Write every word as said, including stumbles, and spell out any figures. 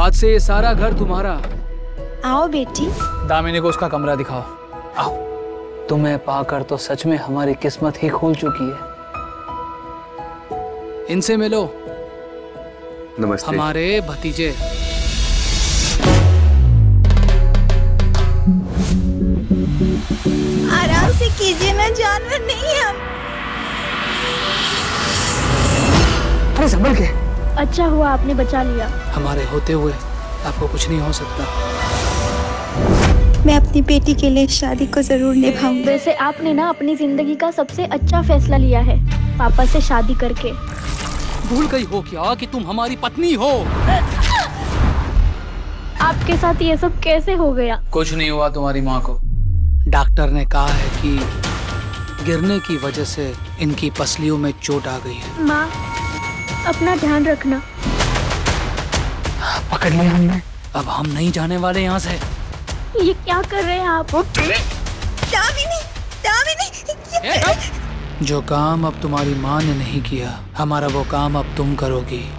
आज से ये सारा घर तुम्हारा। आओ बेटी। दामिनी को उसका कमरा दिखाओ। आओ। तुम्हें पाकर तो सच में हमारी किस्मत ही खुल चुकी है। इनसे मिलो। नमस्ते। हमारे भतीजे। आराम से कीजिए ना, जानवर नहीं है हम। अरे संभल के। अच्छा हुआ आपने बचा लिया। हमारे होते हुए आपको कुछ नहीं हो सकता। मैं अपनी बेटी के लिए शादी को जरूर निभाऊंगी। वैसे आपने ना अपनी जिंदगी का सबसे अच्छा फैसला लिया है, पापा से शादी करके। भूल गई हो क्या कि तुम हमारी पत्नी हो? आपके साथ ये सब कैसे हो गया? कुछ नहीं हुआ तुम्हारी माँ को। डॉक्टर ने कहा है कि गिरने की वजह से इनकी पसलियों में चोट आ गई है। माँ, अपना ध्यान रखना। पकड़ लिया हमने। अब हम नहीं जाने वाले यहाँ से। ये क्या कर रहे हैं आप? दामिनी, दामिनी। जो काम अब तुम्हारी माँ ने नहीं किया, हमारा वो काम अब तुम करोगी।